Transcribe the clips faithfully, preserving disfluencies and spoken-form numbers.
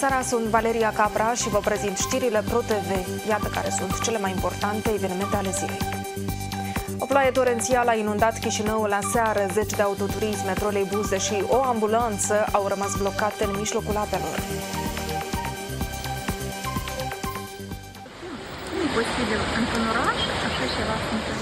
seara, sunt Valeria Capra și vă prezint știrile Pro T V. Iată care sunt cele mai importante evenimente ale zilei. O ploaie torențială a inundat Chișinăul la seară. Zeci de autoturisme, troleibuze și o ambulanță au rămas blocate în mijlocul apelor. Nu e posibil într-un oraș așa ceva să întâmple.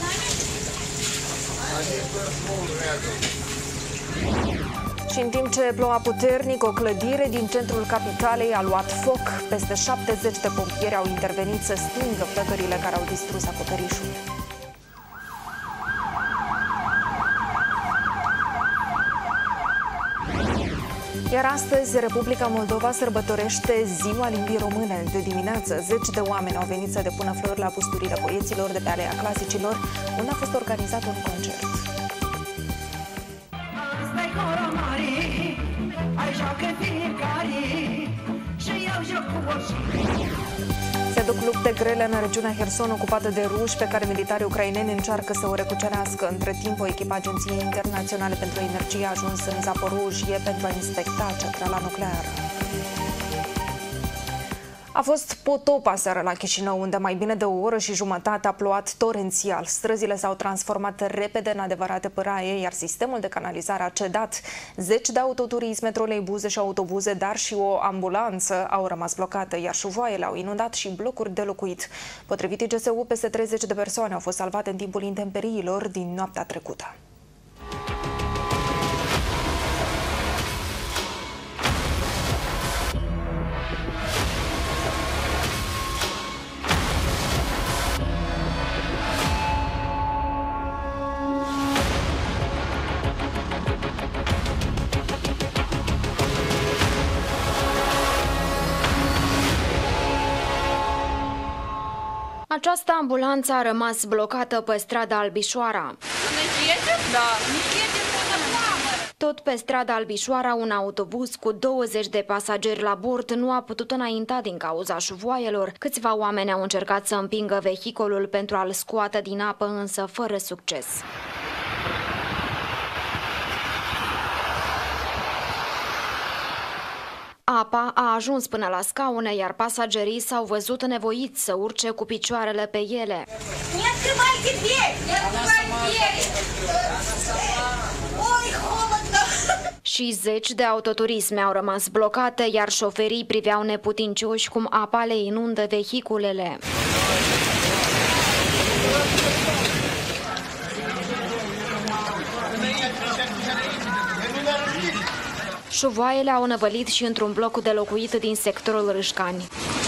Și în timp ce ploua puternic, o clădire din centrul capitalei a luat foc. Peste șaptezeci de pompieri au intervenit să stingă flăcările care au distrus acoperișul. Iar astăzi, Republica Moldova sărbătorește Ziua Limbii Române. De dimineață, zeci de oameni au venit să depună flori la pusturile poeților de pe Aleea Clasicilor, unde a fost organizat un concert. Se duc lupte grele în regiunea Herson, ocupată de ruși, pe care militarii ucraineni încearcă să o recucerească. Între timp, o echipă Agenției Internaționale pentru Energie a ajuns în Zaporojie pentru a inspecta centrala nucleară. A fost potop aseară la Chișinău, unde mai bine de o oră și jumătate a plouat torențial. Străzile s-au transformat repede în adevărate pâraie, iar sistemul de canalizare a cedat. Zeci de autoturisme, troleibuze și autobuze, dar și o ambulanță au rămas blocate, iar șuvoaiele au inundat și blocuri de locuit. Potrivit I G S U, peste treizeci de persoane au fost salvate în timpul intemperiilor din noaptea trecută. Această ambulanță a rămas blocată pe strada Albișoara. Tot pe strada Albișoara, un autobuz cu douăzeci de pasageri la bord nu a putut înainta din cauza șuvoaielor. Câțiva oameni au încercat să împingă vehiculul pentru a-l scoate din apă, însă fără succes. Apa a ajuns până la scaune, iar pasagerii s-au văzut nevoiți să urce cu picioarele pe ele. Și zeci de autoturisme au rămas blocate, iar șoferii priveau neputincioși cum apa le inundă vehiculele. Șuvoaiele au năvălit și într-un bloc de locuit din sectorul Râșcani.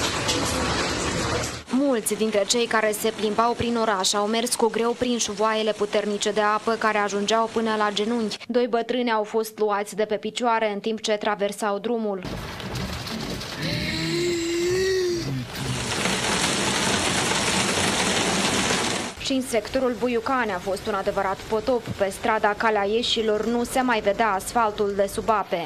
Mulți dintre cei care se plimbau prin oraș au mers cu greu prin șuvoaiele puternice de apă care ajungeau până la genunchi. Doi bătrâni au fost luați de pe picioare în timp ce traversau drumul. Și în sectorul Buiucani a fost un adevărat potop. Pe strada Calea Ieșilor nu se mai vedea asfaltul de sub ape.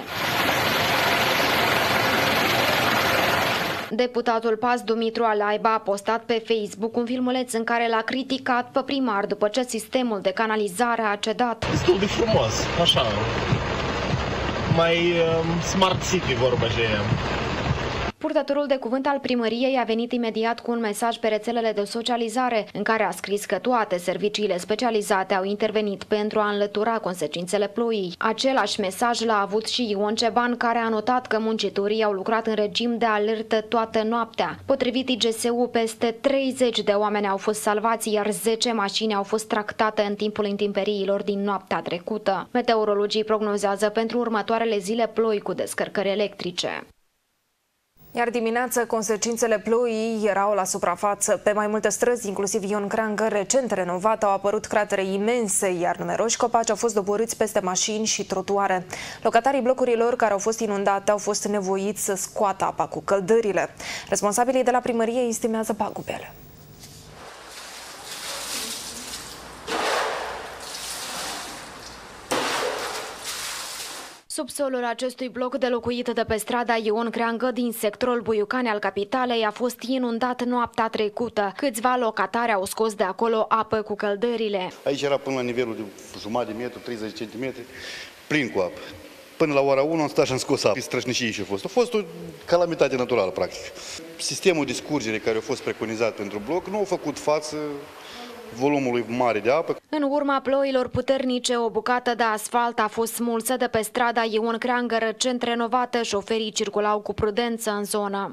Deputatul Paz Dumitru Alaiba a postat pe Facebook un filmuleț în care l-a criticat pe primar după ce sistemul de canalizare a cedat. Destul de frumos, așa, mai um, smart city vorba de ea. Purtătorul de cuvânt al primăriei a venit imediat cu un mesaj pe rețelele de socializare în care a scris că toate serviciile specializate au intervenit pentru a înlătura consecințele ploii. Același mesaj l-a avut și Ion Ceban, care a notat că muncitorii au lucrat în regim de alertă toată noaptea. Potrivit I G S U, peste treizeci de oameni au fost salvați, iar zece mașini au fost tractate în timpul intemperiilor din noaptea trecută. Meteorologii prognozează pentru următoarele zile ploi cu descărcări electrice. Iar dimineața, consecințele ploii erau la suprafață. Pe mai multe străzi, inclusiv Ion Creangă, recent renovat, au apărut cratere imense, iar numeroși copaci au fost doborâți peste mașini și trotuare. Locatarii blocurilor care au fost inundate au fost nevoiți să scoată apa cu căldările. Responsabilii de la primărie estimează pagubele. Subsolul acestui bloc de locuit de pe strada Ion Creangă din sectorul Buiucani al capitalei a fost inundat noaptea trecută. Câțiva locatari au scos de acolo apă cu căldările. Aici era până la nivelul de jumătate de metru, treizeci de centimetri, plin cu apă. Până la ora unu am stat și am scos apă. Strășnicie și a fost. A fost o calamitate naturală, practic. Sistemul de scurgere care a fost preconizat pentru bloc nu a făcut față volumului mare de apă. În urma ploilor puternice, o bucată de asfalt a fost smulsă de pe strada Ion Creangă, recent renovată. Șoferii circulau cu prudență în zonă.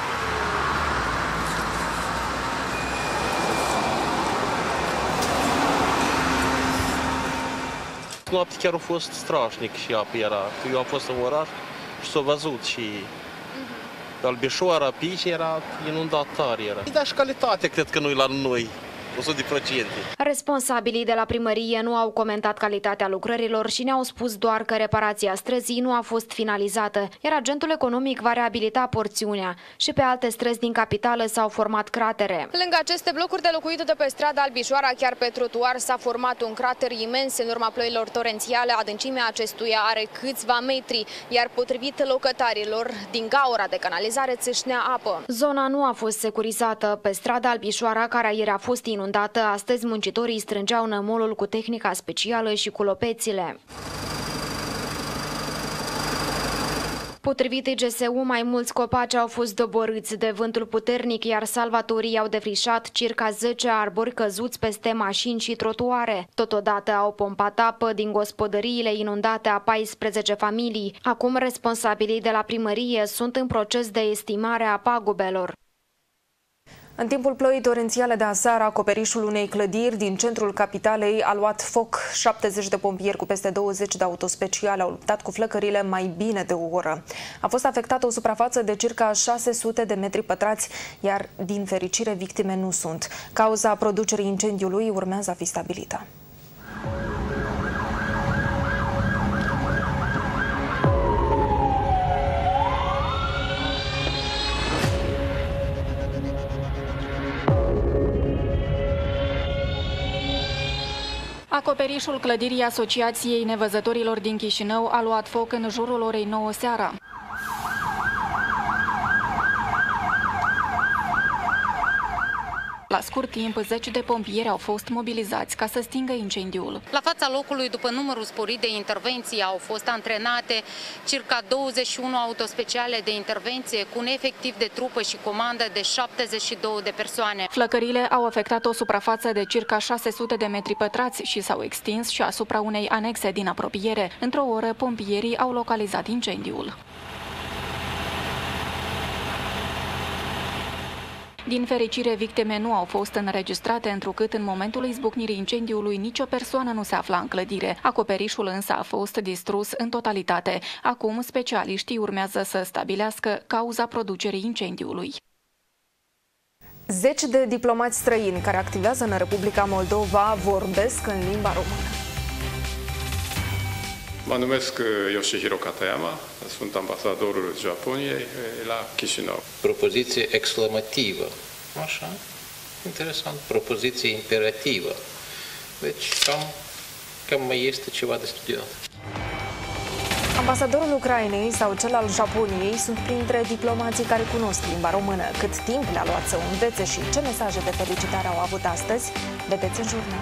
Noapte chiar a fost strașnic și apă era. Eu am fost în oraș și s-a văzut și Albișoara, Pici era inundat tare. Era. Dar și calitatea cred că nu e la noi. o sută la sută. Responsabilii de la primărie nu au comentat calitatea lucrărilor și ne-au spus doar că reparația străzii nu a fost finalizată, iar agentul economic va reabilita porțiunea. Și pe alte străzi din capitală s-au format cratere. Lângă aceste blocuri de locuit de pe strada Albișoara, chiar pe trotuar, s-a format un crater imens în urma ploilor torențiale. Adâncimea acestuia are câțiva metri, iar potrivit locatarilor, din gaura de canalizare țâșnea apă. Zona nu a fost securizată. Pe strada Albișoara, care ieri a fost inundată, Dată, astăzi muncitorii strângeau nămolul cu tehnica specială și cu lopețile. Potrivit I G S U, mai mulți copaci au fost doborâți de vântul puternic, iar salvatorii au defrișat circa zece arbori căzuți peste mașini și trotuare. Totodată au pompat apă din gospodăriile inundate a paisprezece familii. Acum responsabilii de la primărie sunt în proces de estimare a pagubelor. În timpul ploii torențiale de aseară, acoperișul unei clădiri din centrul capitalei a luat foc. șaptezeci de pompieri cu peste douăzeci de autospeciale au luptat cu flăcările mai bine de o oră. A fost afectată o suprafață de circa șase sute de metri pătrați, iar din fericire victime nu sunt. Cauza producerii incendiului urmează a fi stabilită. Acoperișul clădirii Asociației Nevăzătorilor din Chișinău a luat foc în jurul orei nouă seara. La scurt timp, zece de pompieri au fost mobilizați ca să stingă incendiul. La fața locului, după numărul sporit de intervenții, au fost antrenate circa douăzeci și unu autospeciale de intervenție cu un efectiv de trupă și comandă de șaptezeci și două de persoane. Flăcările au afectat o suprafață de circa șase sute de metri pătrați și s-au extins și asupra unei anexe din apropiere. Într-o oră, pompierii au localizat incendiul. Din fericire, victime nu au fost înregistrate, întrucât în momentul izbucnirii incendiului nicio persoană nu se afla în clădire. Acoperișul însă a fost distrus în totalitate. Acum, specialiștii urmează să stabilească cauza producerii incendiului. Zeci de diplomați străini care activează în Republica Moldova vorbesc în limba română. Mă numesc Yoshihiro Katayama, sunt ambasadorul Japoniei la Chișinău. Propoziție exclamativă. Așa, interesant. Propoziție imperativă. Deci, cam, cam mai este ceva de studiat. Ambasadorul Ucrainei sau cel al Japoniei sunt printre diplomații care cunosc limba română. Cât timp le-a luat să o învețe și ce mesaje de felicitare au avut astăzi, vedeți în jurnal.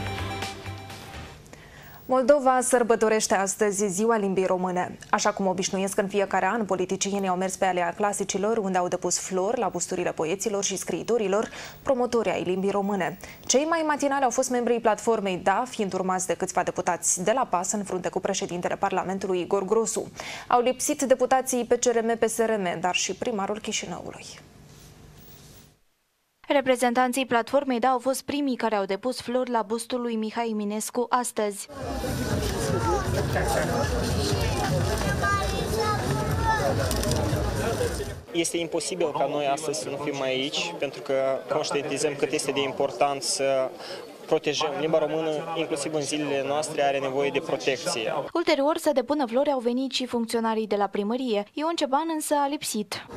Moldova sărbătorește astăzi Ziua Limbii Române. Așa cum obișnuiesc în fiecare an, politicienii au mers pe alea clasicilor, unde au depus flori la busturile poeților și scriitorilor, promotori ai limbii române. Cei mai matinali au fost membrii platformei D A, fiind urmați de câțiva deputați de la P A S în frunte cu președintele Parlamentului Igor Grosu. Au lipsit deputații P C R M P S R M, dar și primarul Chișinăului. Reprezentanții platformei D A au fost primii care au depus flori la bustul lui Mihai Eminescu astăzi. Este imposibil ca noi astăzi să nu fim aici, pentru că conștientizăm cât este de important să protejăm. Limba română, inclusiv în zilele noastre, are nevoie de protecție. Ulterior, să depună flori au venit și funcționarii de la primărie. Ion Ceban însă a lipsit.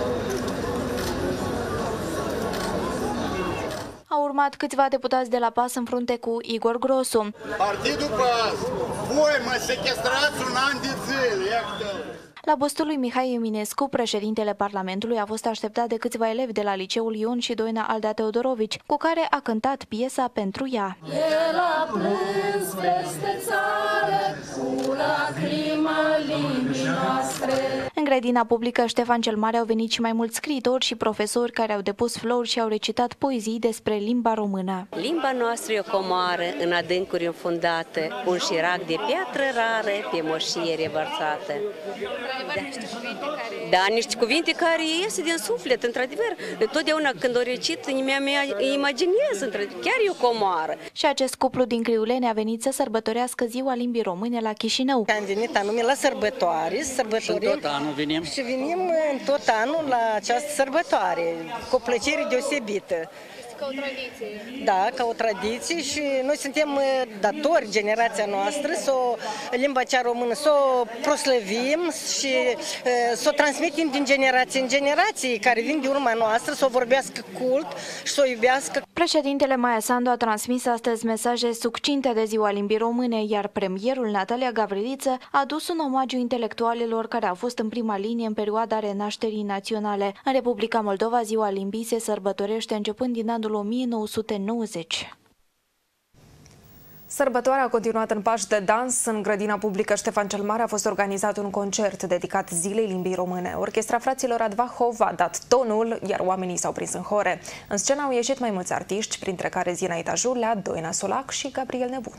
Au urmat câțiva deputați de la P A S în frunte cu Igor Grosu. Partidul P A S, voi mă sechestrați un an de zile, iată! La bustul lui Mihai Eminescu, președintele Parlamentului a fost așteptat de câțiva elevi de la liceul Ion și Doina Aldea Teodorovici, cu care a cântat piesa Pentru ea. El a plâns peste țară cu lacrima limbii noastre. În grădina publică Ștefan cel Mare au venit și mai mulți scriitori și profesori care au depus flori și au recitat poezii despre limba română. Limba noastră e o comoară în adâncuri înfundată, un șirac de piatră rară pe moșie revărsată. Da. da, niște cuvinte care ies din suflet, într-adevăr. Totdeauna când o recit, inimea mea imaginez, chiar e o comoară. Și acest cuplu din Criuleni a venit să sărbătorească Ziua Limbii Române la Chișinău. Am venit anume la sărbătoare, sărbătorim, și, tot anul venim. și venim în tot anul la această sărbătoare, cu o plăcere deosebită. Ca o tradiție. Da, ca o tradiție și noi suntem datori, generația noastră, să o, limba cea română, să o proslăvim și să o transmitem din generație în generație, care vin de urma noastră, să o vorbească cult și să o iubească. Președintele Maia Sandu a transmis astăzi mesaje succinte de Ziua Limbii Române, iar premierul Natalia Gavriliță a adus un omagiu intelectualilor care au fost în prima linie în perioada renașterii naționale. În Republica Moldova, Ziua Limbii se sărbătorește începând din anul o mie nouă sute nouăzeci. Sărbătoarea a continuat în pași de dans. În grădina publică Ștefan cel Mare a fost organizat un concert dedicat Zilei Limbii Române. Orchestra fraților Advahov a dat tonul, iar oamenii s-au prins în hore. În scenă au ieșit mai mulți artiști, printre care Zinaida Julea, Doina Solac și Gabriel Nebunu.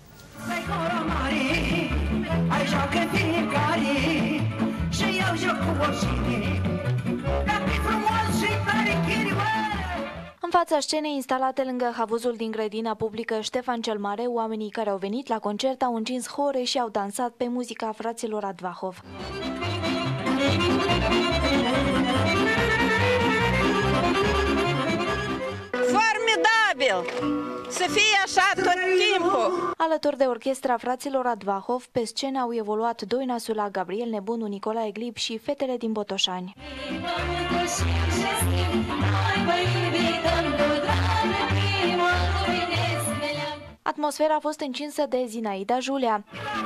În fața scenei instalate lângă havuzul din grădina publică Ștefan cel Mare, oamenii care au venit la concert au încins hore și au dansat pe muzica fraților Advahov. Formidabil! Să fie așa tot timpul! Alături de orchestra fraților Advahov, pe scenă au evoluat Doina Sula, Gabriel Nebunu, Nicolae Glib și fetele din Botoșani. Atmosfera a fost încinsă de Zinaida Julea.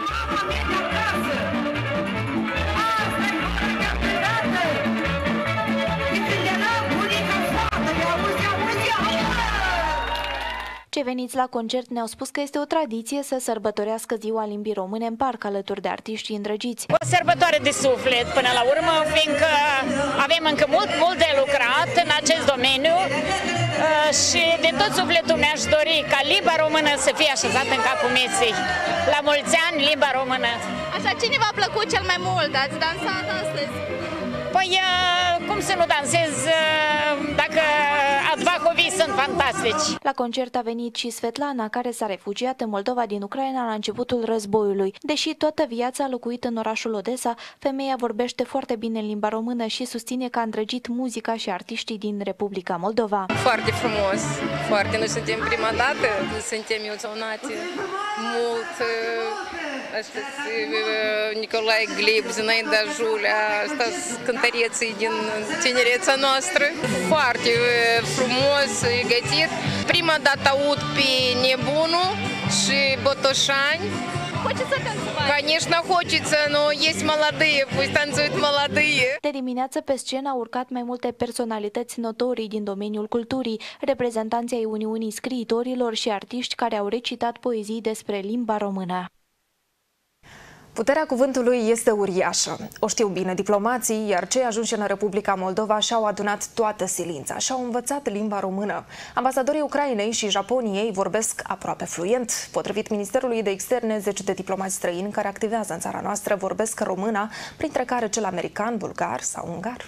Cei veniți la concert ne-au spus că este o tradiție să sărbătorească Ziua Limbii Române în parc alături de artiști îndrăgiți. O sărbătoare de suflet până la urmă, fiindcă avem încă mult, mult de lucrat în acest domeniu și din tot sufletul mi-aș dori ca limba română să fie așezată în capul mesei. La mulți ani, limba română! Așa, cine v-a plăcut cel mai mult? Ați dansat astăzi? Păi, cum să nu dansez dacă advahovii sunt fantastici? La concert a venit și Svetlana, care s-a refugiat în Moldova din Ucraina la începutul războiului. Deși toată viața a locuit în orașul Odessa, femeia vorbește foarte bine în limba română și susține că a îndrăgit muzica și artiștii din Republica Moldova. Foarte frumos, foarte. Noi suntem prima dată, suntem emoționate mult. Astăzi Nicolae Glib, Zinaida Julea, astăzi cântăreții din tinereța noastră. Foarte frumos gătit. Prima dată aud pe Nebunu și Botoșani. Хочется танцевать? Конечно, хочется, но есть молодые, пусть танцуют молодые. De dimineață pe scenă au urcat mai multe personalități notorii din domeniul culturii, reprezentanții ai Uniunii Scriitorilor și artiști care au recitat poezii despre limba română. Puterea cuvântului este uriașă. O știu bine diplomații, iar cei ajunși în Republica Moldova și-au adunat toată silința și-au învățat limba română. Ambasadorii Ucrainei și Japoniei vorbesc aproape fluent. Potrivit Ministerului de Externe, zeci de diplomați străini care activează în țara noastră vorbesc româna, printre care cel american, bulgar sau ungar.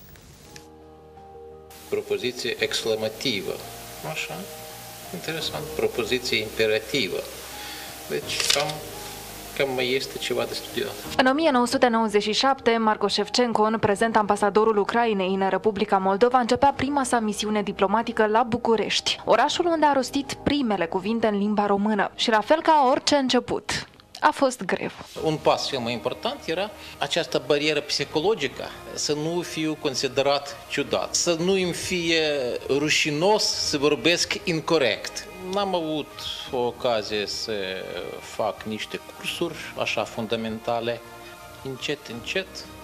Propoziție exclamativă. Așa. Interesant. Propoziție imperativă. Deci, cam... că mai este ceva de studiat. În o mie nouă sute nouăzeci și șapte, Marco Șefcenco, în prezent ambasadorul Ucrainei în Republica Moldova, începea prima sa misiune diplomatică la București, orașul unde a rostit primele cuvinte în limba română. Și la fel ca orice început, a fost greu. Un pas cel mai important era această barieră psihologică, să nu fiu considerat ciudat, să nu îmi fie rușinos să vorbesc incorect. N-am avut o ocazie să fac niște cursuri așa fundamentale. Încet, încet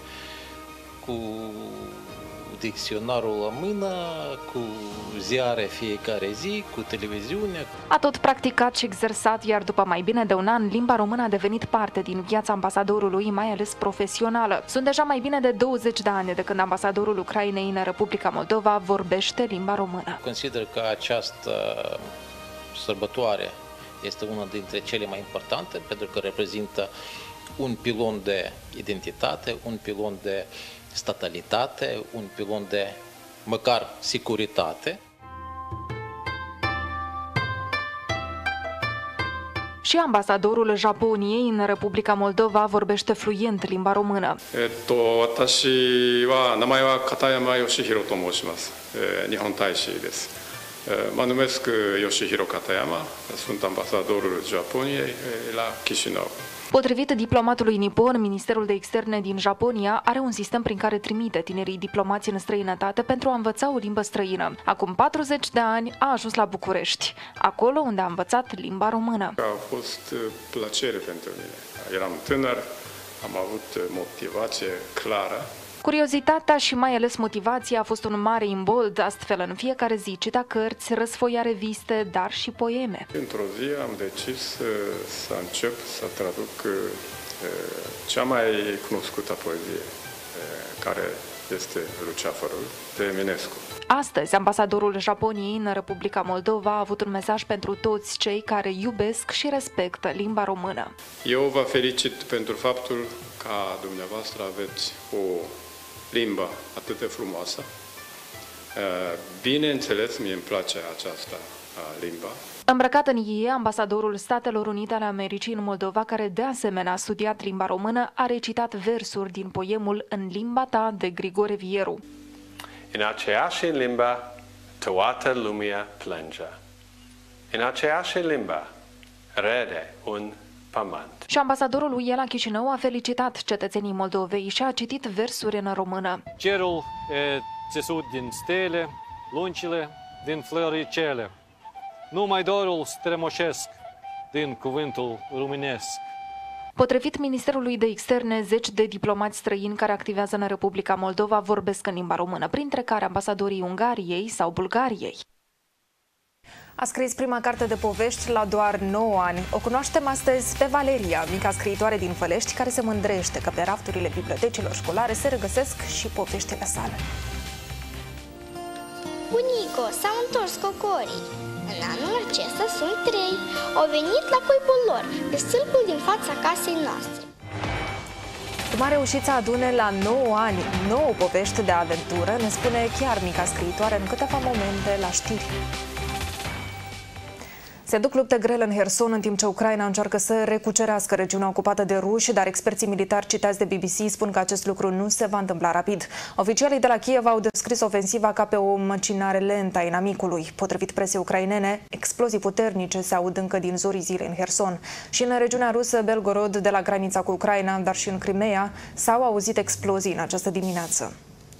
cu dicționarul la mână, cu ziare fiecare zi, cu televiziune. A tot practicat și exersat, iar după mai bine de un an, limba română a devenit parte din viața ambasadorului, mai ales profesională. Sunt deja mai bine de douăzeci de ani de când ambasadorul Ucrainei în Republica Moldova vorbește limba română. Consider că această sărbătoare este una dintre cele mai importante, pentru că reprezintă un pilon de identitate, un pilon de statalitate, un pilon de măcar securitate. Și ambasadorul Japoniei în Republica Moldova vorbește fluent limba română. えっと私は名前は片山義弘と申します。日本大使です。Mă numesc Yoshihiro Katayama, sunt ambasadorul Japoniei la Chișinău. Potrivit diplomatului nipon, Ministerul de Externe din Japonia are un sistem prin care trimite tinerii diplomați în străinătate pentru a învăța o limbă străină. Acum patruzeci de ani a ajuns la București, acolo unde a învățat limba română. A fost plăcere pentru mine. Eram tânăr, am avut motivație clară. Curiozitatea și mai ales motivația a fost un mare imbold, astfel în fiecare zi citea cărți, răsfoia reviste, dar și poeme. Într-o zi am decis să încep să traduc cea mai cunoscută poezie, care este Luceafărul, de Eminescu. Astăzi, ambasadorul Japoniei în Republica Moldova a avut un mesaj pentru toți cei care iubesc și respectă limba română. Eu vă felicit pentru faptul că dumneavoastră aveți o limbă atât de frumoasă. Bineînțeles, mie îmi place această limbă. Îmbrăcat în ie, ambasadorul Statelor Unite ale Americii în Moldova, care de asemenea a studiat limba română, a recitat versuri din poemul În limba ta de Grigore Vieru. În aceeași limbă, toată lumea plânge. În aceeași limbă, rede un pământ. Și ambasadorul lui la Chișinău a felicitat cetățenii Moldovei și a citit versuri în română. Cerul e țesut din stele, luncile din floricele. Numai dorul strămoșesc din cuvântul românesc. Potrivit Ministerului de Externe, zeci de diplomați străini care activează în Republica Moldova vorbesc în limba română, printre care ambasadorii Ungariei sau Bulgariei. A scris prima carte de povești la doar nouă ani. O cunoaștem astăzi pe Valeria, mica scriitoare din Fălești, care se mândrește că pe rafturile bibliotecilor școlare se regăsesc și poveștile sale. Bunico, s-au întors cocorii. În anul acesta sunt trei. Au venit la cuibul lor, pe stâlpul din fața casei noastre. Cum a reușit să adune la nouă ani nouă povești de aventură, ne spune chiar mica scriitoare în câteva momente la știri. Se duc lupte grele în Herson, în timp ce Ucraina încearcă să recucerească regiunea ocupată de ruși, dar experții militari citați de B B C spun că acest lucru nu se va întâmpla rapid. Oficialii de la Kiev au descris ofensiva ca pe o măcinare lentă a inamicului. Potrivit presei ucrainene, explozii puternice se aud încă din zorii zilei în Herson. Și în regiunea rusă Belgorod, de la granița cu Ucraina, dar și în Crimea, s-au auzit explozii în această dimineață.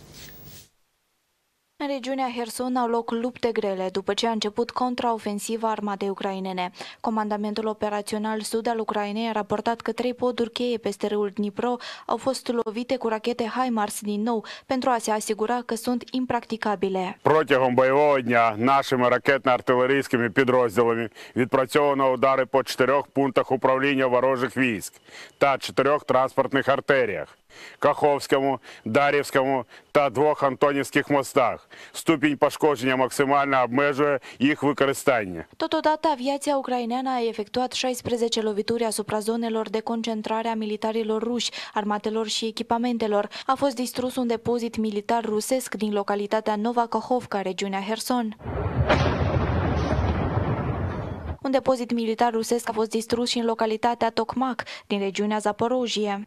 În regiunea Herson au loc lupte grele după ce a început contraofensiva armatei ucrainene. Comandamentul operațional sud al Ucrainei a raportat că trei poduri cheie peste râul Dnipro au fost lovite cu rachete HIMARS din nou pentru a se asigura că sunt impracticabile. Протягом бойового дня нашими ракетно-артилерійськими підрозділами відпрацьовано удари по чотирьох пунктах управління ворожих військ та чотирьох транспортних артеріях – Каховському, Дар'ївському та двох Антонівських мостах. Ступінь пошкодження максимально обмежує їх використання. Totodată, aviația ucraineană a efectuat șaisprezece lovituri asupra zonelor de concentrare a militarilor ruși, armatelor și echipamentelor. A fost distrus un depozit militar rusesc din localitatea Nova Kahovka, regiunea Herson. Un depozit militar rusesc a fost distrus și în localitatea Tokmak, din regiunea Zaporojie.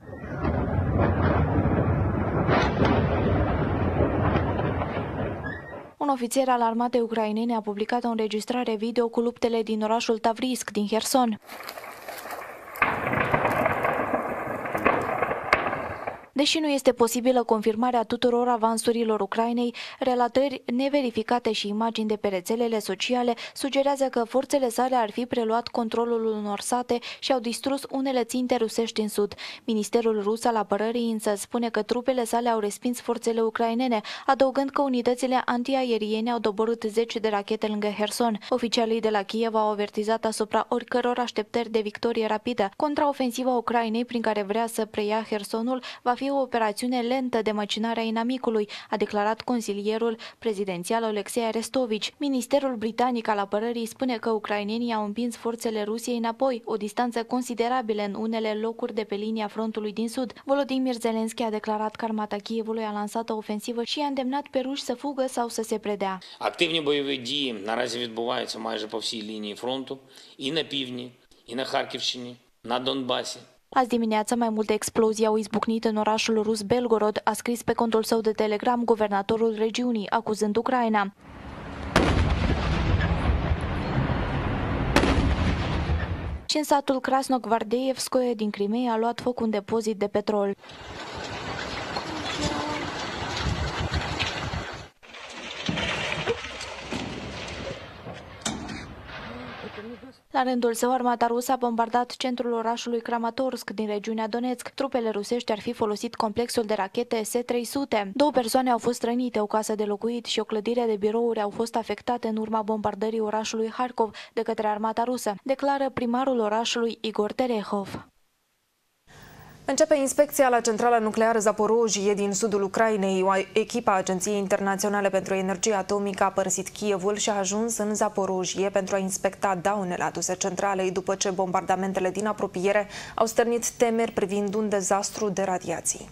Un ofițer al armatei ucrainene a publicat o înregistrare video cu luptele din orașul Tavrisk, din Herson. Deși nu este posibilă confirmarea tuturor avansurilor Ucrainei, relatări neverificate și imagini de pe rețelele sociale sugerează că forțele sale ar fi preluat controlul unor sate și au distrus unele ținte rusești în sud. Ministerul rus al apărării însă spune că trupele sale au respins forțele ucrainene, adăugând că unitățile antiaeriene au doborât zece de rachete lângă Herson. Oficialii de la Kiev au avertizat asupra oricăror așteptări de victorie rapidă. Contraofensiva Ucrainei, prin care vrea să preia Hersonul, va fi o operațiune lentă de măcinare a inamicului, a declarat consilierul prezidențial Alexei Arestovici. Ministerul britanic al apărării spune că ucrainenii au împins forțele Rusiei înapoi, o distanță considerabilă în unele locuri de pe linia frontului din sud. Volodymyr Zelensky a declarat că armata Kievului a lansat o ofensivă și a îndemnat pe ruși să fugă sau să se predea. Активні бойові дії наразі відбуваються майже по всій лінії фронту, і на півдні, і на Харківщині, на Донбасі. Azi dimineață mai multe explozii au izbucnit în orașul rus Belgorod, a scris pe contul său de Telegram guvernatorul regiunii, acuzând Ucraina. Și în satul Krasnogvardeevskoye din Crimea a luat foc un depozit de petrol. La rândul său, armata rusă a bombardat centrul orașului Kramatorsk din regiunea Donetsk. Trupele rusești ar fi folosit complexul de rachete S trei sute. Două persoane au fost rănite, o casă de locuit și o clădire de birouri au fost afectate în urma bombardării orașului Harkov de către armata rusă, declară primarul orașului Igor Terehov. Începe inspecția la centrala nucleară Zaporojie din sudul Ucrainei. O echipă a Agenției Internaționale pentru Energie Atomică a părăsit Kievul și a ajuns în Zaporojie pentru a inspecta daunele aduse centralei după ce bombardamentele din apropiere au stârnit temeri privind un dezastru de radiații.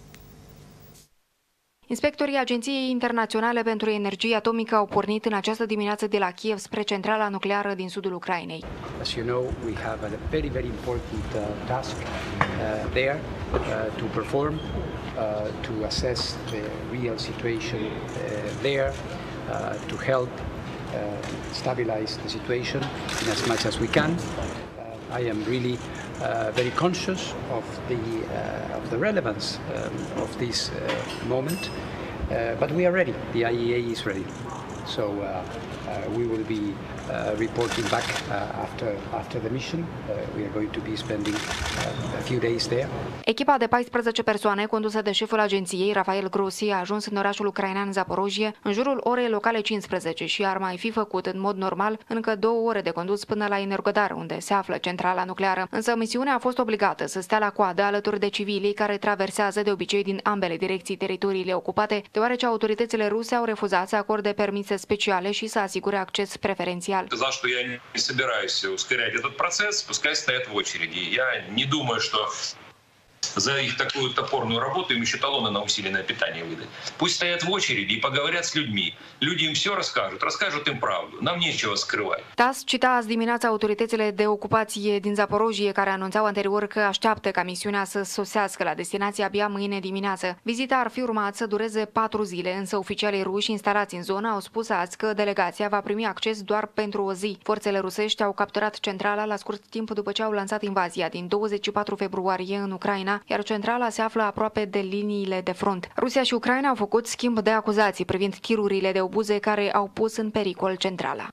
Inspectorii Agenției Internaționale pentru Energie Atomică au pornit în această dimineață de la Kiev spre centrala nucleară din sudul Ucrainei. As you know, we have a very very important uh, task uh, there uh, to perform, uh, to assess the real situation uh, there, uh, to help uh, stabilize the situation in as much as we can. Uh, I am really uh, very conscious of the uh, of the relevance um, of this uh, moment, uh, but we are ready. The I A E A is ready, so uh, uh, we will be uh, reporting back uh, after after the mission. Uh, we are going to be spending uh, a few days there. Echipa de paisprezece persoane, condusă de șeful agenției, Rafael Grossi, a ajuns în orașul ucrainean Zaporojie în jurul orei locale cincisprezece și ar mai fi făcut în mod normal încă două ore de condus până la Energodar, unde se află centrala nucleară. Însă misiunea a fost obligată să stea la coadă alături de civilii care traversează de obicei din ambele direcții teritoriile ocupate, deoarece autoritățile ruse au refuzat să acorde permise speciale și să asigure acces preferențial. Сказал, что я не собираюсь ускорять этот процесс, пускай стоят в очереди. Я не думаю, что за их такую топорную работу им еще талоны на усиленное питание выдать. Пусть стоят в очереди и поговорят с людьми. Люди им все расскажут, расскажут им правду. Нам nечего скрывать. TASS cita azi dimineața autoritățile de ocupație din Zaporojie, care anunțau anterior că așteaptă ca misiunea să sosească la destinație abia mâine dimineață. Vizita ar fi urmat să dureze patru zile, însă oficialii ruși instalați în zonă au spus azi că delegația va primi acces doar pentru o zi. Forțele rusești au capturat centrala la scurt timp după ce au lansat invazia din douăzeci și patru februarie în Ucraina, iar centrala se află aproape de liniile de front. Rusia și Ucraina au făcut schimb de acuzații privind tirurile de obuze care au pus în pericol centrala.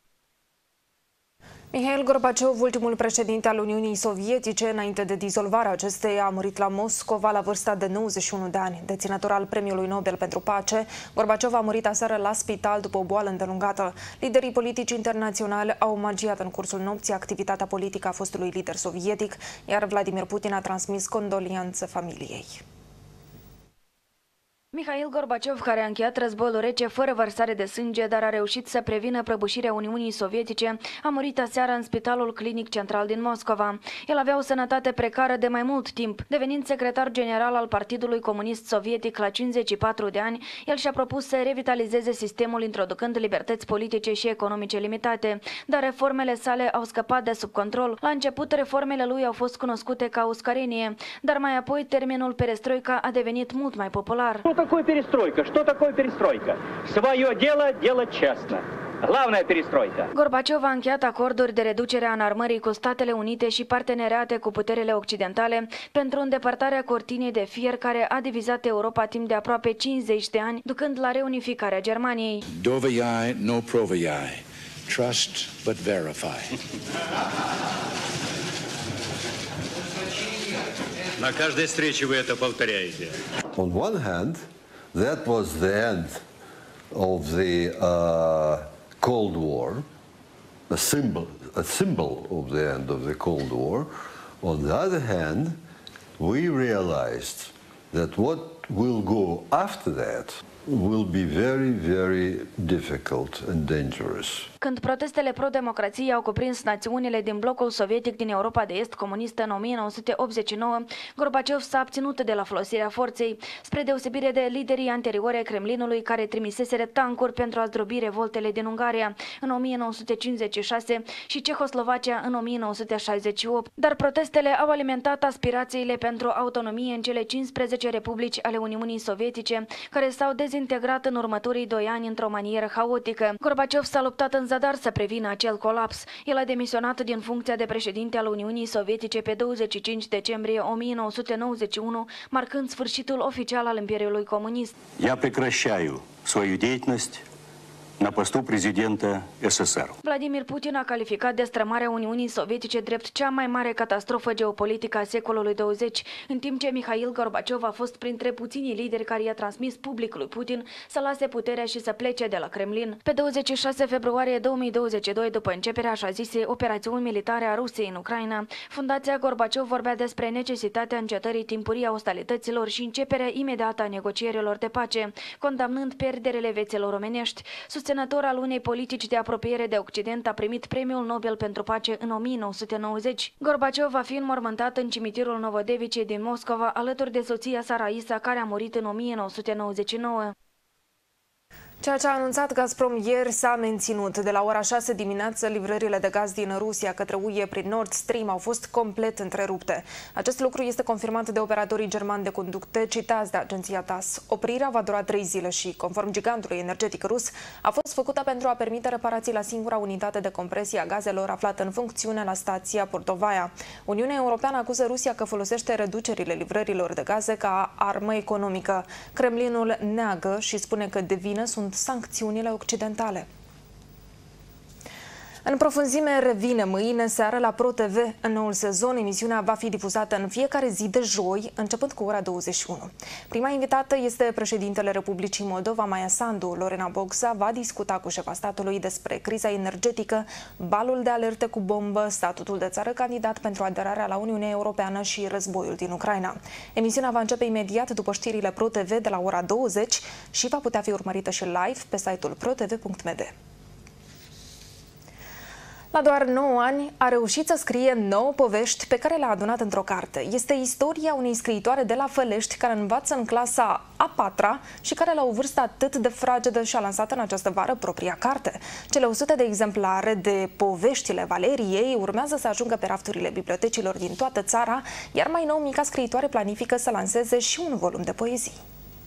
Mihail Gorbaciov, ultimul președinte al Uniunii Sovietice, înainte de dizolvarea acesteia, a murit la Moscova la vârsta de nouăzeci și unu de ani. Deținător al Premiului Nobel pentru Pace, Gorbaciov a murit aseară la spital după o boală îndelungată. Liderii politici internaționali au omagiat în cursul nopții activitatea politică a fostului lider sovietic, iar Vladimir Putin a transmis condolianțe familiei. Mihail Gorbaciov, care a încheiat războiul rece fără vărsare de sânge, dar a reușit să prevină prăbușirea Uniunii Sovietice, a murit aseară în Spitalul Clinic Central din Moscova. El avea o sănătate precară de mai mult timp. Devenind secretar general al Partidului Comunist Sovietic la cincizeci și patru de ani, el și-a propus să revitalizeze sistemul introducând libertăți politice și economice limitate, dar reformele sale au scăpat de sub control. La început, reformele lui au fost cunoscute ca uscarenie, dar mai apoi termenul perestroica a devenit mult mai popular. Что такое перестройка? Что такое перестройка? Свое дело, дело честно. Главная перестройка. Gorbaciov a încheiat acorduri de reducere a înarmării cu Statele Unite și parteneriate cu puterile occidentale pentru îndepărtarea cortinei de fier care a divizat Europa timp de aproape cincizeci de ani, ducând la reunificarea Germaniei. Doviai, no proviai. Trust but verify. На каждой встрече вы это повторяете. On one hand, that was the end of the uh, Cold War, a symbol, a symbol of the end of the Cold War. On the other hand, we realized that what will go after that will be very, very difficult and dangerous. Când protestele pro-democrație au cuprins națiunile din blocul sovietic din Europa de Est comunistă în o mie nouă sute optzeci și nouă, Gorbaciov s-a abținut de la folosirea forței, spre deosebire de liderii anteriori ai Kremlinului care trimiseseră tancuri pentru a zdrobi revoltele din Ungaria în o mie nouă sute cincizeci și șase și Cehoslovacia în o mie nouă sute șaizeci și opt. Dar protestele au alimentat aspirațiile pentru autonomie în cele cincisprezece republici ale Uniunii Sovietice, care s-au dezintegrat în următorii doi ani într-o manieră haotică. Gorbaciov s-a luptat în zadar să prevină acel colaps. El a demisionat din funcția de președinte al Uniunii Sovietice pe douăzeci și cinci decembrie o mie nouă sute nouăzeci și unu, marcând sfârșitul oficial al Imperiului Comunist. Я прекращаю свою деятельность на посту президента СССР. Vladimir Putin a calificat destrămarea Uniunii Sovietice drept cea mai mare catastrofă geopolitică a secolului douăzeci, în timp ce Mihail Gorbaciov a fost printre puținii lideri care i-a transmis publicului Putin să lase puterea și să plece de la Kremlin. Pe douăzeci și șase februarie două mii douăzeci și doi, după începerea așa zisei operațiuni militare a Rusiei în Ucraina, Fundația Gorbaciov vorbea despre necesitatea încetării timpurii a ostilităților și începerea imediată a negocierilor de pace, condamnând pierderile vieților omenești. Susținător al unei politici de apropiere de Occident, a primit Premiul Nobel pentru Pace în o mie nouă sute nouăzeci. Gorbaciov va fi înmormântat în cimitirul Novodevicii din Moscova, alături de soția sa Raisa, care a murit în o mie nouă sute nouăzeci și nouă. Ceea ce a anunțat Gazprom ieri s-a menținut. De la ora șase dimineață, livrările de gaz din Rusia către U E prin Nord Stream au fost complet întrerupte. Acest lucru este confirmat de operatorii germani de conducte citați de agenția T A S S. Oprirea va dura trei zile și, conform gigantului energetic rus, a fost făcută pentru a permite reparații la singura unitate de compresie a gazelor aflată în funcțiune la stația Portovaia. Uniunea Europeană acuză Rusia că folosește reducerile livrărilor de gaze ca armă economică. Kremlinul neagă și spune că de vină sunt sancțiunile occidentale. În profunzime revine mâine seară la ProTV. În noul sezon, emisiunea va fi difuzată în fiecare zi de joi, începând cu ora douăzeci și unu. Prima invitată este președintele Republicii Moldova, Maia Sandu. Lorena Boxa va discuta cu șefa statului despre criza energetică, balul de alerte cu bombă, statutul de țară candidat pentru aderarea la Uniunea Europeană și războiul din Ucraina. Emisiunea va începe imediat după știrile ProTV de la ora douăzeci și va putea fi urmărită și live pe site-ul protv punct m d. La doar nouă ani a reușit să scrie nouă povești pe care le-a adunat într-o carte. Este istoria unei scriitoare de la Fălești care învață în clasa a patra și care la o vârstă atât de fragedă și-a lansat în această vară propria carte. Cele o sută de exemplare de poveștile Valeriei urmează să ajungă pe rafturile bibliotecilor din toată țara, iar mai nou mica scriitoare planifică să lanseze și un volum de poezii.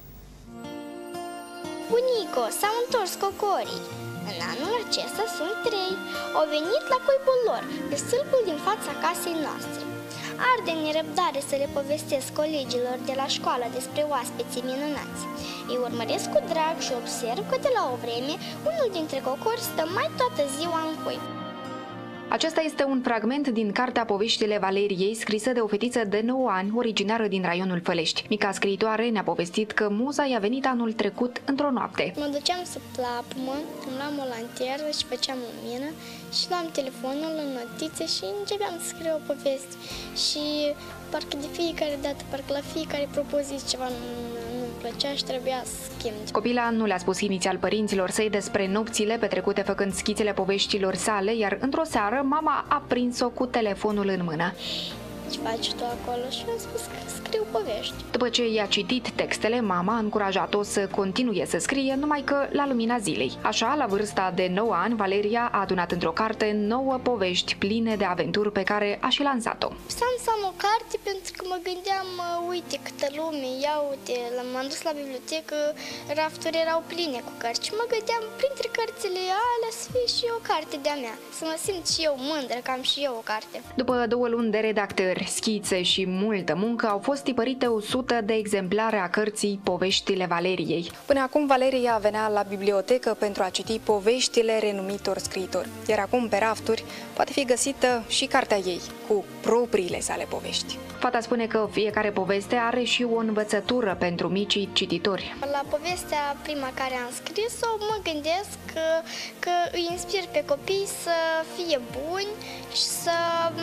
Bunico, s-au întors cocorii. În anul acesta sunt trei. Au venit la cuibul lor, pe stâlpul din fața casei noastre. Arde nerăbdare să le povestesc colegilor de la școală despre oaspeții minunați. Îi urmăresc cu drag și observ că de la o vreme unul dintre cocori stă mai toată ziua în cuib. Acesta este un fragment din cartea Poveștile Valeriei, scrisă de o fetiță de nouă ani, originară din raionul Fălești. Mica scriitoare ne-a povestit că muza i-a venit anul trecut într-o noapte. Mă duceam să plapumă, îmi luam o lanternă și făceam o mină și luam telefonul în notițe și începeam să scriu o poveste. Și parcă de fiecare dată, parcă la fiecare propoziție ceva nu-mi plăcea și trebuia să schimb. Copila nu le-a spus inițial părinților săi despre nopțile petrecute făcând schițele poveștilor sale, iar într-o seară mama a prins-o cu telefonul în mână. Ce faci tu acolo? Și am spus că scriu povești. După ce i-a citit textele, mama a încurajat-o să continue să scrie, numai că la lumina zilei. Așa, la vârsta de nouă ani, Valeria a adunat într-o carte nouă povești pline de aventuri pe care a și lansat-o. Am să am o carte pentru că mă gândeam, uite câtă lume, ia uite, m-am dus la bibliotecă, rafturi erau pline cu cărți și mă gândeam printre cărțile alea să fie și o carte de-a mea, să mă simt și eu mândră că am și eu o carte. După două luni de redactări, schițe și multă muncă, au fost tipărite o sută de exemplare a cărții Poveștile Valeriei. Până acum, Valeria venea la bibliotecă pentru a citi poveștile renumitor scriitori, iar acum pe rafturi poate fi găsită și cartea ei, cu propriile sale povești. Fata spune că fiecare poveste are și o învățătură pentru micii cititori. La povestea prima care am scris-o, mă gândesc că, că îi inspir pe copii să fie buni și să...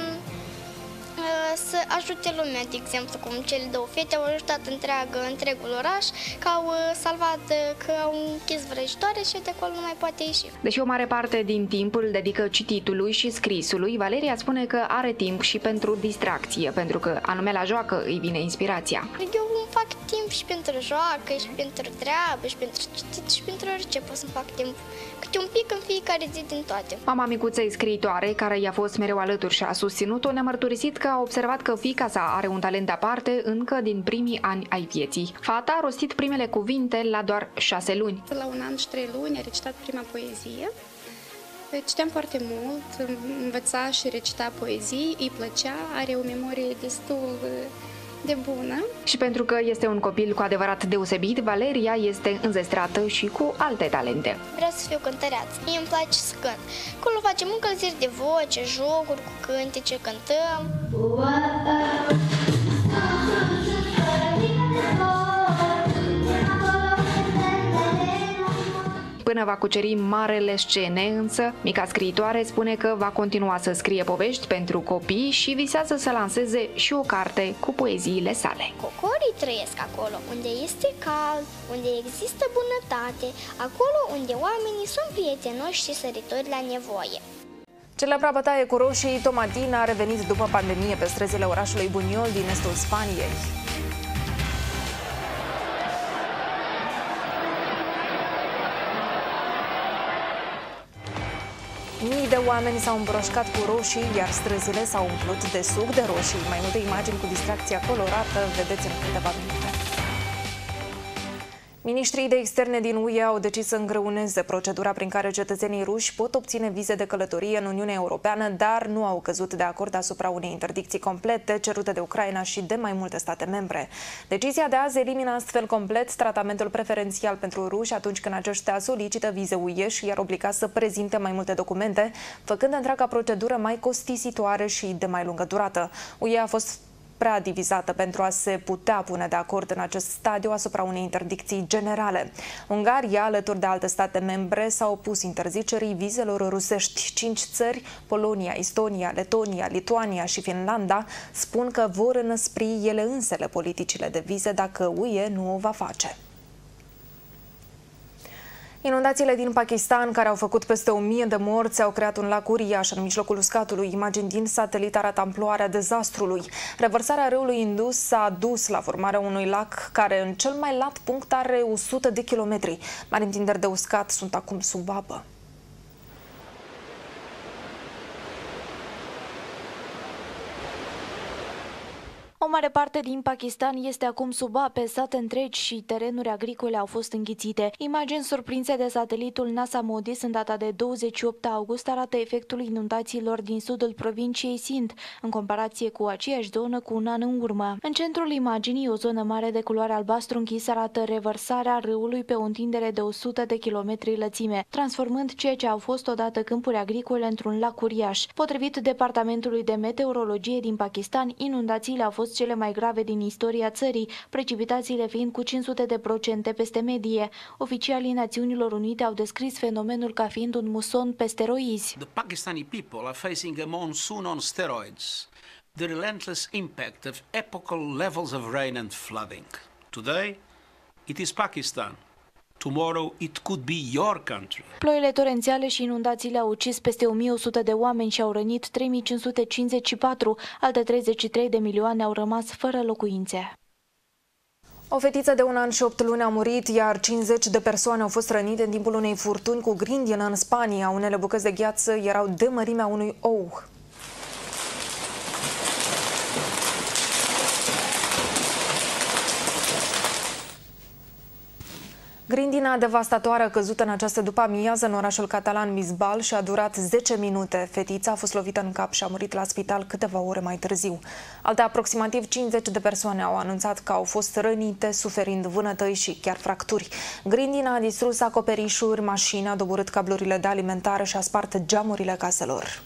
să ajute lumea, de exemplu, cum cele două fete au ajutat întreagă, întregul oraș, că au salvat, că au închis vrăjitoare și de acolo nu mai poate ieși. Deși o mare parte din timp îl dedică cititului și scrisului, Valeria spune că are timp și pentru distracție, pentru că anume la joacă îi vine inspirația. Eu îmi fac timp și pentru joacă, și pentru treabă, și pentru citit, și pentru orice pot să-mi fac timp. Câte un pic în fiecare zi din toate. Mama micuței scriitoare, care i-a fost mereu alături și a susținut-o, ne-a mărturisit că a observat că fiica sa are un talent aparte încă din primii ani ai vieții. Fata a rostit primele cuvinte la doar șase luni. La un an și trei luni a recitat prima poezie. Citeam foarte mult, învăța și recita poezii, îi plăcea, are o memorie destul de bună. Și pentru că este un copil cu adevărat deosebit, Valeria este înzestrată și cu alte talente. Vreau să fiu cântăreață. Mie îmi place să cânt. Acolo facem încălziri de voce, jocuri cu cântece, cântăm. Până va cuceri marele scene, însă, mica scriitoare spune că va continua să scrie povești pentru copii și visează să lanseze și o carte cu poeziile sale. Cocorii trăiesc acolo unde este cald, unde există bunătate, acolo unde oamenii sunt prietenoși și săritori la nevoie. Celebra bătaie cu roșii Tomatina a revenit după pandemie pe străzile orașului Buñol din estul Spaniei. Mii de oameni s-au împroșcat cu roșii, iar străzile s-au umplut de suc de roșii. Mai multe imagini cu distracția colorată vedeți în câteva minute. Ministrii de externe din U E au decis să îngreuneze procedura prin care cetățenii ruși pot obține vize de călătorie în Uniunea Europeană, dar nu au căzut de acord asupra unei interdicții complete cerute de Ucraina și de mai multe state membre. Decizia de azi elimină astfel complet tratamentul preferențial pentru ruși atunci când aceștia solicită vize U E și i-ar obliga să prezinte mai multe documente, făcând întreaga procedură mai costisitoare și de mai lungă durată. U E a fost prea divizată pentru a se putea pune de acord în acest stadiu asupra unei interdicții generale. Ungaria, alături de alte state membre, s-au opus interzicerii vizelor rusești. Cinci țări, Polonia, Estonia, Letonia, Lituania și Finlanda, spun că vor înăspri ele însele politicile de vize dacă U E nu o va face. Inundațiile din Pakistan, care au făcut peste o mie de morți, au creat un lac uriaș în mijlocul uscatului. Imagini din satelit arată amploarea dezastrului. Revărsarea râului Indus s-a dus la formarea unui lac care în cel mai lat punct are o sută de kilometri. Mari întinderi de uscat sunt acum sub apă. O mare parte din Pakistan este acum sub ape, sate întregi și terenuri agricole au fost înghițite. Imagini surprinse de satelitul NASA MODIS în data de douăzeci și opt august arată efectul inundațiilor din sudul provinciei Sindh, în comparație cu aceeași zonă cu un an în urmă. În centrul imaginii, o zonă mare de culoare albastru închis arată revărsarea râului pe o întindere de o sută de kilometri lățime, transformând ceea ce au fost odată câmpuri agricole într-un lac uriaș. Potrivit Departamentului de Meteorologie din Pakistan, inundațiile au fost cele mai grave din istoria țării, precipitațiile fiind cu cinci sute de procente peste medie. Oficialii Națiunilor Unite au descris fenomenul ca fiind un muson pe steroizi. The Pakistani people are facing a monsoon on steroids, the relentless impact of epochal levels of rain and flooding. Today, it is Pakistan. Tomorrow it could be your country. Ploile torențiale și inundațiile au ucis peste o mie o sută de oameni și au rănit trei mii cinci sute cincizeci și patru, alte treizeci și trei de milioane au rămas fără locuințe. O fetiță de un an și opt luni a murit, iar cincizeci de persoane au fost rănite în timpul unei furtuni cu grindină în Spania. Unele bucăți de gheață erau de mărimea unui ou. Grindina devastatoare căzută în această după-amiază în orașul catalan Bisbal și a durat zece minute. Fetița a fost lovită în cap și a murit la spital câteva ore mai târziu. Alte aproximativ cincizeci de persoane au anunțat că au fost rănite, suferind vânătăi și chiar fracturi. Grindina a distrus acoperișuri, mașini, a doborât cablurile de alimentare și a spart geamurile caselor.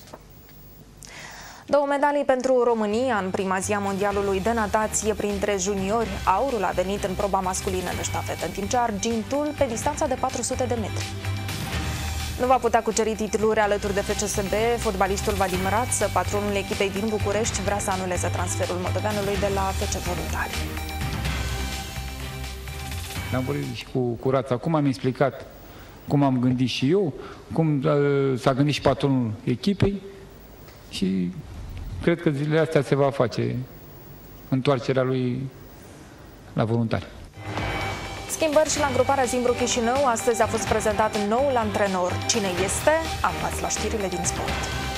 Două medalii pentru România în prima zi a mondialului de natație printre juniori. Aurul a venit în proba masculină de ștafetă, în timp ce argintul pe distanța de patru sute de metri. Nu va putea cuceri titluri alături de F C S B. Fotbalistul Vadim Rață, patronul echipei din București, vrea să anuleze transferul moldoveanului de la F C Voluntari. Am vorbit și cu, cu Rață. Acum am explicat cum am gândit și eu, cum uh, s-a gândit și patronul echipei și cred că zilele astea se va face întoarcerea lui la voluntari. Schimbări și la gruparea Zimbru Chișinău. Astăzi a fost prezentat noul antrenor. Cine este? Aflați la știrile din sport.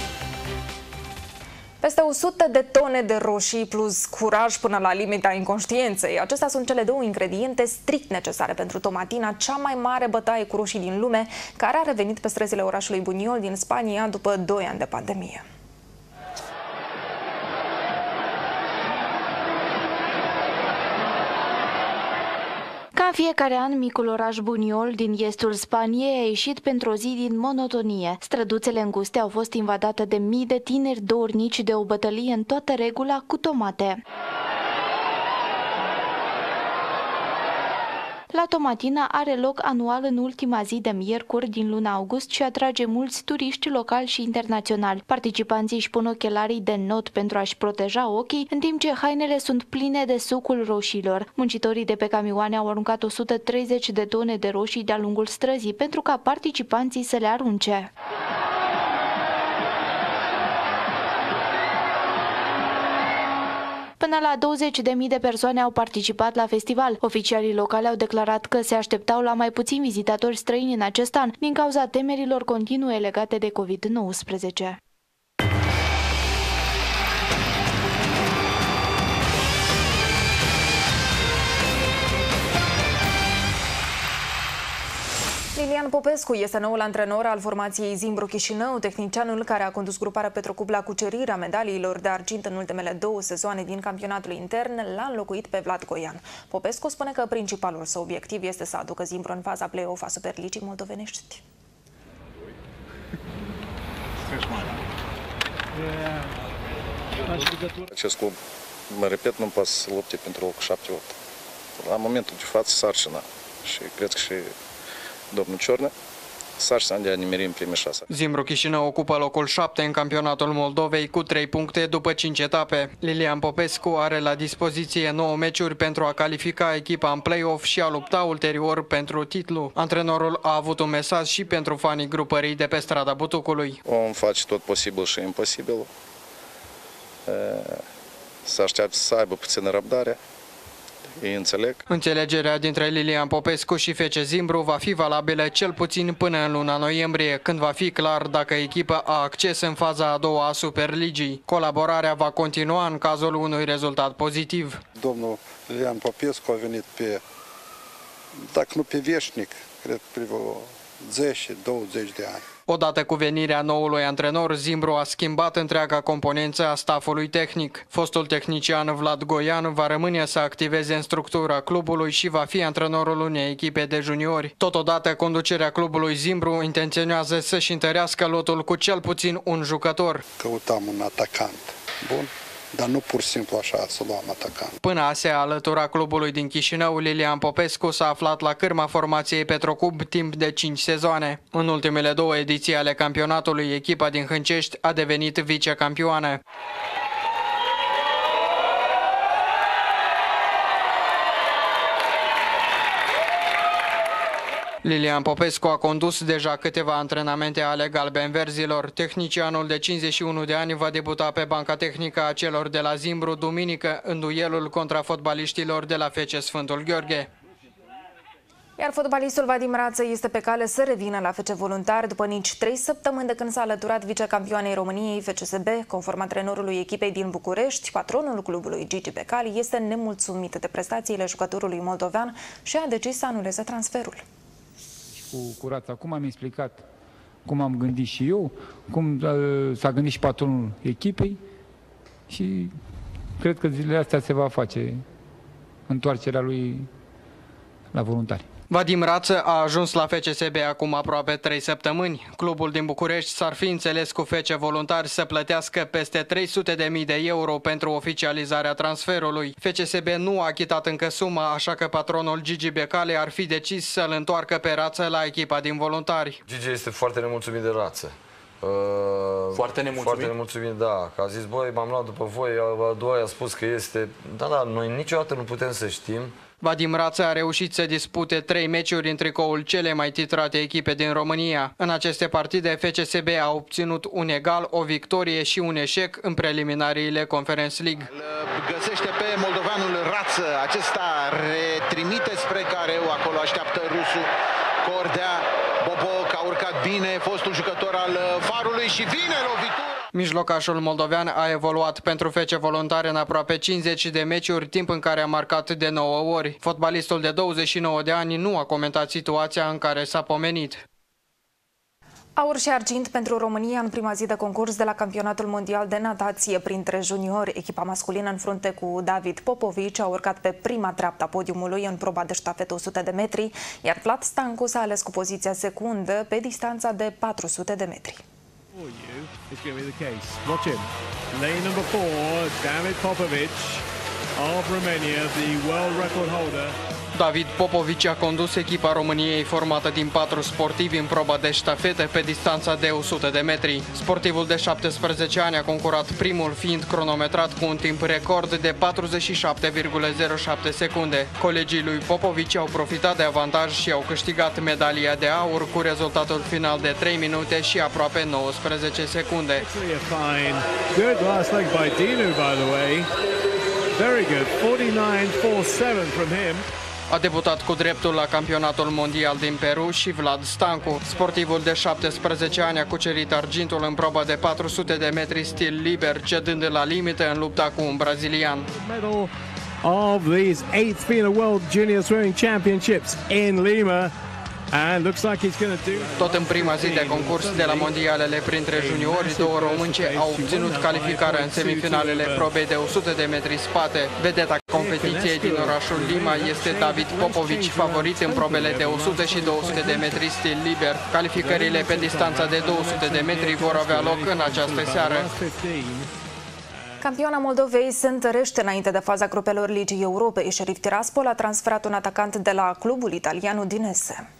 Peste o sută de tone de roșii plus curaj până la limita inconștienței. Acestea sunt cele două ingrediente strict necesare pentru tomatina, cea mai mare bătaie cu roșii din lume, care a revenit pe străzile orașului Buñol din Spania după doi ani de pandemie. Ca în fiecare an, micul oraș Buñol din estul Spaniei a ieșit pentru o zi din monotonie. Străduțele înguste au fost invadate de mii de tineri dornici de o bătălie în toată regula cu tomate. La Tomatina are loc anual în ultima zi de miercuri din luna august și atrage mulți turiști locali și internaționali. Participanții își pun ochelarii de not pentru a-și proteja ochii, în timp ce hainele sunt pline de sucul roșiilor. Muncitorii de pe camioane au aruncat o sută treizeci de tone de roșii de-a lungul străzii pentru ca participanții să le arunce. Până la douăzeci de mii de persoane au participat la festival. Oficialii locali au declarat că se așteptau la mai puțini vizitatori străini în acest an, din cauza temerilor continue legate de COVID nouăsprezece. Lilian Popescu este noul antrenor al formației Zimbru Chișinău. Tehnicianul care a condus gruparea Petrocub la cucerirea medaliilor de argint în ultimele două sezoane din campionatul intern l-a înlocuit pe Vlad Goian. Popescu spune că principalul său obiectiv este să aducă Zimbru în faza play-off a Superligii moldovenești. Acest club, mă repet, nu poate să lupte pentru locul șapte opt. La momentul de față, sarcina și cred că și domnul Ciornă, sarcina de a nimeri în primii șase. Zimbru Chișinău ocupă locul șapte în campionatul Moldovei cu trei puncte după cinci etape. Lilian Popescu are la dispoziție nouă meciuri pentru a califica echipa în play-off și a lupta ulterior pentru titlu. Antrenorul a avut un mesaj și pentru fanii grupării de pe strada Butucului. Om face tot posibil și imposibil. Să așteaptă să aibă puțină răbdare. Ei înțeleg. Înțelegerea dintre Lilian Popescu și F C Zimbru va fi valabilă cel puțin până în luna noiembrie, când va fi clar dacă echipa a acces în faza a doua a Superligii. Colaborarea va continua în cazul unui rezultat pozitiv. Domnul Lilian Popescu a venit pe, dacă nu pe veșnic, cred pe vreo zece douăzeci de ani. Odată cu venirea noului antrenor, Zimbru a schimbat întreaga componență a staffului tehnic. Fostul tehnician Vlad Goian va rămâne să activeze în structura clubului și va fi antrenorul unei echipe de juniori. Totodată, conducerea clubului Zimbru intenționează să-și întărească lotul cu cel puțin un jucător. Căutam un atacant bun, dar nu pur și simplu așa să luăm atacant. Până a se alătura clubului din Chișinău, Lilian Popescu s-a aflat la cârma formației Petrocub timp de cinci sezoane. În ultimele două ediții ale campionatului, echipa din Hâncești a devenit vicecampioană. Lilian Popescu a condus deja câteva antrenamente ale galben-verzilor. Tehnicianul de cincizeci și unu de ani va debuta pe banca tehnică a celor de la Zimbru duminică în duelul contra fotbaliștilor de la F C Sfântul Gheorghe. Iar fotbalistul Vadim Rață este pe cale să revină la F C Voluntari după nici trei săptămâni de când s-a alăturat vicecampioanei României F C S B. Conform antrenorului echipei din București, patronul clubului Gigi Becali este nemulțumit de prestațiile jucătorului moldovean și a decis să anuleze transferul. Cu, cu Rață acum am explicat cum am gândit și eu, cum uh, s-a gândit și patronul echipei și cred că zilele astea se va face întoarcerea lui la Voluntari. Vadim Rață a ajuns la F C S B acum aproape trei săptămâni. Clubul din București s-ar fi înțeles cu F C Voluntari să plătească peste trei sute de mii de euro pentru oficializarea transferului. F C S B nu a achitat încă suma, așa că patronul Gigi Becali ar fi decis să-l întoarcă pe Rață la echipa din Voluntari. Gigi este foarte nemulțumit de Rață. Uh, foarte nemulțumit? Foarte nemulțumit, da. Că a zis, băi, m-am luat după voi, a doua a spus că este... Da, da, noi niciodată nu putem să știm. Vadim Rață a reușit să dispute trei meciuri în tricoul cele mai titrate echipe din România. În aceste partide, F C S B a obținut un egal, o victorie și un eșec în preliminariile Conference League. Îl găsește pe moldoveanul Rață, acesta retrimite spre careu, acolo așteaptă rusul Cordea. Boboc a urcat bine, fostul jucător al Farului și vine lovitura. Mijlocașul moldovean a evoluat pentru F C Voluntari în aproape cincizeci de meciuri, timp în care a marcat de nouă ori. Fotbalistul de douăzeci și nouă de ani nu a comentat situația în care s-a pomenit. Aur și argint pentru România în prima zi de concurs de la Campionatul Mondial de Natație printre juniori. Echipa masculină în frunte cu David Popovici a urcat pe prima treaptă a podiumului în proba de ștafetă o sută de metri, iar Vlad Stancu s-a ales cu poziția secundă pe distanța de patru sute de metri. It's going to be the case. Watch him. Lane number four, David Popovic of Romania, the world record holder. David Popovici a condus echipa României formată din patru sportivi în proba de ștafetă pe distanța de o sută de metri. Sportivul de șaptesprezece ani a concurat primul, fiind cronometrat cu un timp record de patruzeci și șapte virgulă zero șapte secunde. Colegii lui Popovici au profitat de avantaj și au câștigat medalia de aur cu rezultatul final de trei minute și aproape nouăsprezece secunde. Good last leg by Dinu, by the way. Very good. forty-nine forty-seven from him. A debutat cu dreptul la campionatul mondial din Peru și Vlad Stancu. Sportivul de șaptesprezece ani a cucerit argintul în proba de patru sute de metri stil liber, cedând la limită în lupta cu un brazilian. Medal of these eighth FINA World Junior Swimming Championships in Lima. And looks like he's going to do... Tot în prima zi de concurs de la mondialele printre juniori, două românce au obținut calificarea în semifinalele probei de o sută de metri spate. Vedeta competiției din orașul Lima este David Popovici, favorit în probele de o sută și două sute de metri stil liber. Calificările pe distanța de două sute de metri vor avea loc în această seară. Campioana Moldovei se întărește înainte de faza grupelor Ligii Europei. Sheriff Tiraspol a transferat un atacant de la clubul italian Udinese.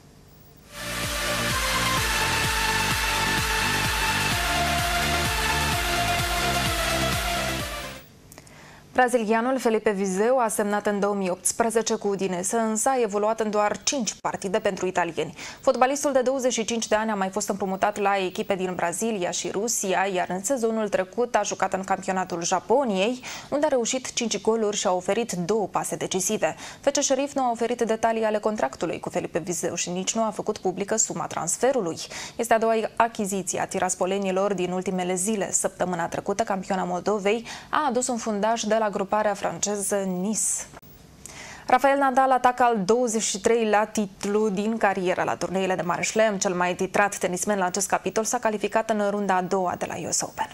Brazilianul Felipe Viseu a semnat în două mii optsprezece cu Udinese, însă a evoluat în doar cinci partide pentru italieni. Fotbalistul de douăzeci și cinci de ani a mai fost împrumutat la echipe din Brazilia și Rusia, iar în sezonul trecut a jucat în campionatul Japoniei, unde a reușit cinci goluri și a oferit două pase decisive. F C Sheriff nu a oferit detalii ale contractului cu Felipe Viseu și nici nu a făcut publică suma transferului. Este a doua achiziție a tiraspolenilor din ultimele zile. Săptămâna trecută, campioana Moldovei a adus un fundaș de la gruparea franceză Nice. Rafael Nadal atacă al douăzeci și treilea titlu din carieră la turneile de Mare Chelem. Cel mai titrat tenismen la acest capitol s-a calificat în runda a doua de la U S Open.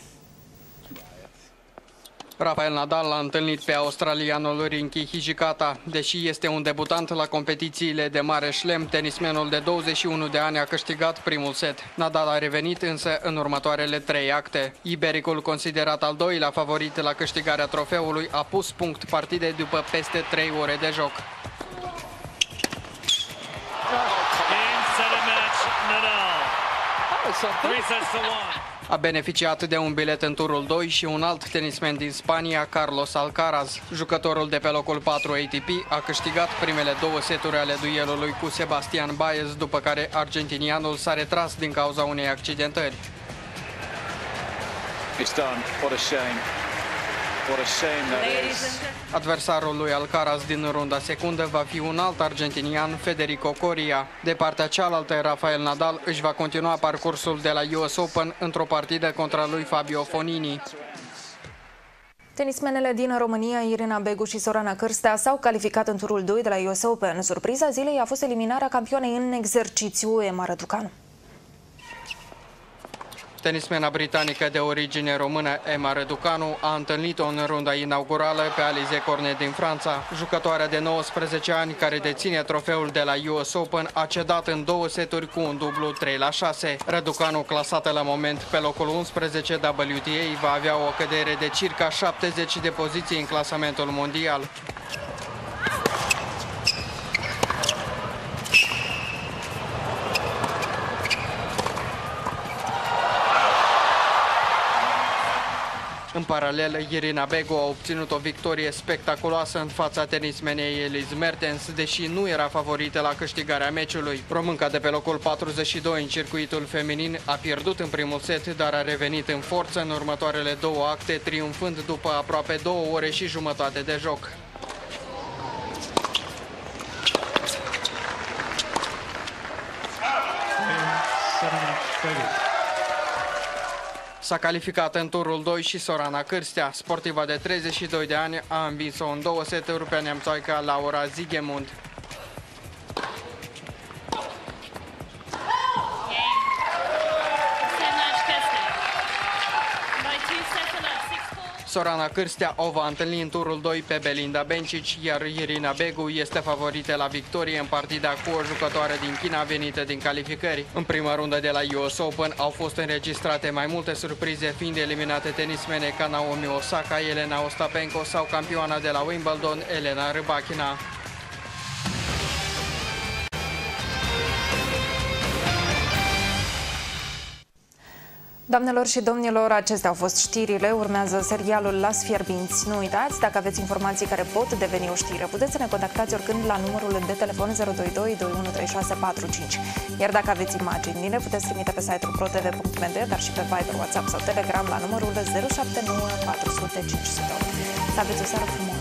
Rafael Nadal l-a întâlnit pe australianul Rinky Hijikata. Deși este un debutant la competițiile de Mare Chelem, tenismenul de douăzeci și unu de ani a câștigat primul set. Nadal a revenit însă în următoarele trei acte. Ibericul, considerat al doilea favorit la câștigarea trofeului, a pus punct partidei după peste trei ore de joc. A beneficiat de un bilet în turul doi și un alt tenismen din Spania, Carlos Alcaraz. Jucătorul de pe locul patru A T P a câștigat primele două seturi ale duelului cu Sebastian Baez, după care argentinianul s-a retras din cauza unei accidentări. It's done. What a shame. What a shame that is. Adversarul lui Alcaraz din runda secundă va fi un alt argentinian, Federico Coria. De partea cealaltă, Rafael Nadal își va continua parcursul de la U S Open într-o partidă contra lui Fabio Fonini. Tenismenele din România, Irina Begu și Sorana Cârstea, s-au calificat în turul doi de la U S Open. Surpriza zilei a fost eliminarea campioanei în exercițiu, Emma Răducanu. Tenismena britanică de origine română Emma Răducanu a întâlnit-o în runda inaugurală pe Alizé Cornet din Franța. Jucătoarea de nouăsprezece ani, care deține trofeul de la U S Open, a cedat în două seturi cu un dublu trei la șase. Răducanu, clasată la moment pe locul unsprezece W T A, va avea o cădere de circa șaptezeci de poziții în clasamentul mondial. În paralel, Irina Begu a obținut o victorie spectaculoasă în fața tenismenei Elise Mertens, deși nu era favorită la câștigarea meciului. Românca de pe locul patruzeci și doi în circuitul feminin a pierdut în primul set, dar a revenit în forță în următoarele două acte, triumfând după aproape două ore și jumătate de joc. S-a calificat în turul doi și Sorana Cârstea. Sportiva de treizeci și doi de ani a învins-o în două seturi pe neamțoaica Laura Zigemund. Sorana Cârstea o va întâlni în turul doi pe Belinda Bencic, iar Irina Begu este favorită la victorie în partida cu o jucătoare din China venită din calificări. În prima rundă de la U S Open au fost înregistrate mai multe surprize, fiind eliminate tenismene ca Naomi Osaka, Elena Ostapenko sau campioana de la Wimbledon, Elena Rybakina. Doamnelor și domnilor, acestea au fost știrile. Urmează serialul Las Fierbinți. Nu uitați, dacă aveți informații care pot deveni o știre, puteți să ne contactați oricând la numărul de telefon zero doi doi doi unu trei șase patru cinci. Iar dacă aveți imagini, le puteți trimite pe site-ul pro t v punct m d, dar și pe Viber, WhatsApp sau Telegram la numărul de zero șapte nouă patru zero zero cinci zero. Să aveți o seară frumoasă!